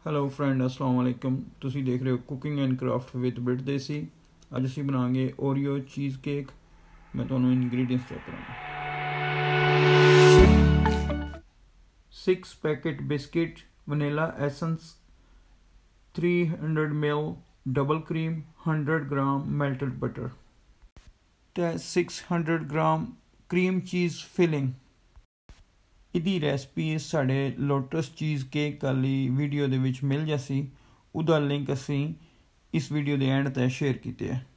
Hello friend, अस्सलाम वालेकुम। ਤੁਸੀਂ ਦੇਖ ਰਹੇ ਹੋ cooking and craft with bit desi. ਅੱਜ ਅਸੀਂ ਬਣਾਵਾਂਗੇ ਓਰੀਓ ਚੀਜ਼ ਕੇਕ। ਮੈਂ ਤੁਹਾਨੂੰ ਇੰਗਰੀਡੀਐਂਟਸ ਚੈੱਕ ਕਰਾਂਗਾ। 6 packet biscuit, vanilla essence, 300 ml double cream, 100 gram melted butter ਤੇ 600 ग्राम क्रीम चीज़ फिलिंग। ਇਹਦੀ ਰੈਸਪੀ ਸਾਡੇ ਲੋਟਸ ਚੀਜ਼ ਕੇਕ ਵਾਲੀ ਵੀਡੀਓ ਦੇ ਵਿੱਚ ਮਿਲ ਜਾਸੀ। ਉਹਦਾ ਲਿੰਕ ਅਸੀਂ ਇਸ ਵੀਡੀਓ ਦੇ ਐਂਡ ਤੇ ਸ਼ੇਅਰ ਕੀਤੇ ਹੈ।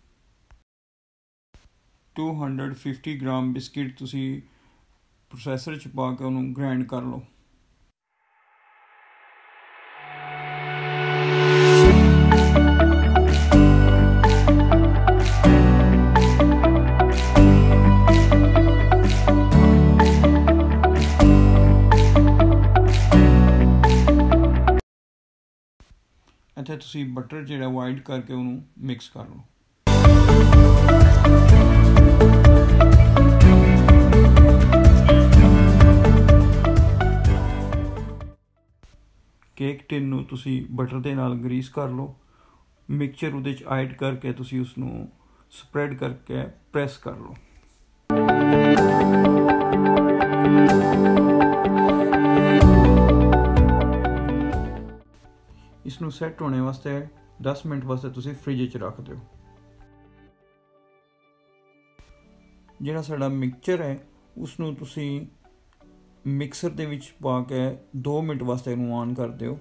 250 ਗ੍ਰਾਮ ਬਿਸਕਿਟ ਤੁਸੀਂ ਪ੍ਰੋਸੈਸਰ 'ਚ ਪਾ ਕੇ ਉਹਨੂੰ ਗ੍ਰਾਈਂਡ ਕਰ ਲਓ। ਇੱਥੇ ਤੁਸੀਂ ਬਟਰ ਜਿਹੜਾ ਵਾਈਟ ਕਰਕੇ ਉਹਨੂੰ ਮਿਕਸ ਕਰ ਲਓ। ਕੇਕ ਟਿਨ ਨੂੰ ਤੁਸੀਂ ਬਟਰ ਦੇ ਨਾਲ ਗਰੀਸ ਕਰ ਲਓ। ਮਿਕਸਚਰ ਉਹਦੇ 'ਚ ਐਡ ਕਰਕੇ ਤੁਸੀਂ ਉਸਨੂੰ ਸਪਰੈਡ ਕਰਕੇ ਪ੍ਰੈਸ ਕਰ ਲਓ। इसनू सैट होने वास्ते 10 मिनट वास्ते तुसी फ्रिज च रख दो। जिहड़ा साडा मिक्सचर है उसनू तुसी मिक्सर दे विच पा के 2 मिनट वास्ते इनू ऑन कर दिओ।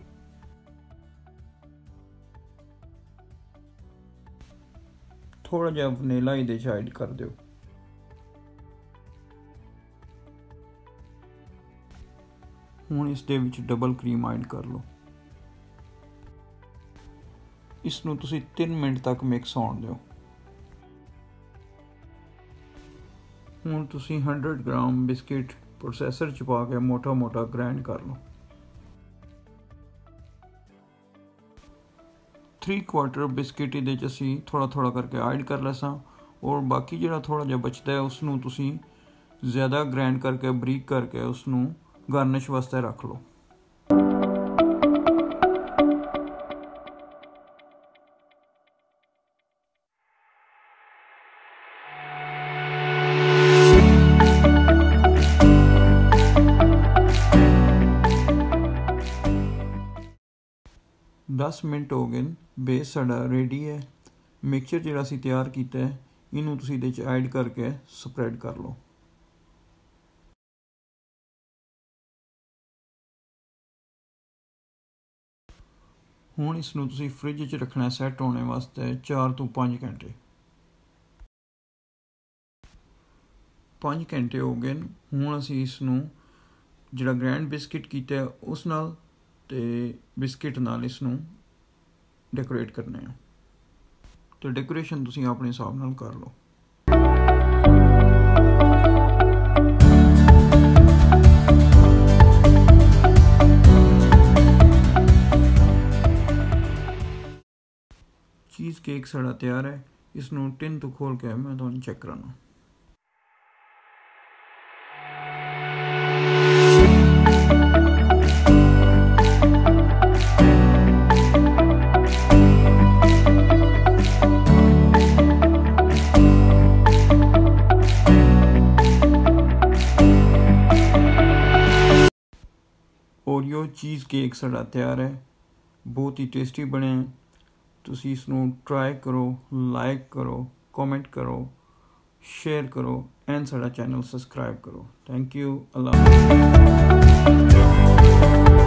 थोड़ा जिहा वनीला इहदे च ऐड कर दिओ। हुण इस दे विच डबल क्रीम ऐड कर लो। इसनू तुसी 3 मिनट तक मिक्स होने दो। हुण तुसी 100 ग्राम बिस्किट प्रोसैसर च पा के मोटा मोटा ग्राइंड कर लो। 3/4 बिस्किट इहदे च असीं थोड़ा थोड़ा करके ऐड कर लैसां और बाकी जिहड़ा थोड़ा जिहा बचदा है उसनू तुसी ज़्यादा ग्राइंड करके बरीक करके उसनू गार्निश वास्ते रख लो। दस मिनट हो गए, बेस साडा रेडी है। मिक्सचर जिहड़ा असीं तैयार कीता है इनू तुसीं इहदे च ऐड करके स्प्रैड कर लो। हुण इसनू तुसीं फ्रिज च रखना सैट होने वास्ते 4 ਤੋਂ 5 घंटे। 5 घंटे हो गए। हुण असीं इसनू जिहड़ा ग्रैंड बिस्किट कीता है उस नाल ते बिस्किट नाल इसनू डेकोरेट करने हैं। तो डेकोरेशन तुसीं अपने हिसाब नाल कर लो। चीज़ केक साड़ा तैयार है। इसनू टिन तो खोल के मैं तुहानू चेक कराना। ओरियो चीज़ केक साड़ा तैयार है। बहुत ही टेस्टी बने। तुसी इसनू ट्राई करो, लाइक करो, कमेंट करो, शेयर करो एंड साड़ा चैनल सब्सक्राइब करो। Thank you. अल्लाह।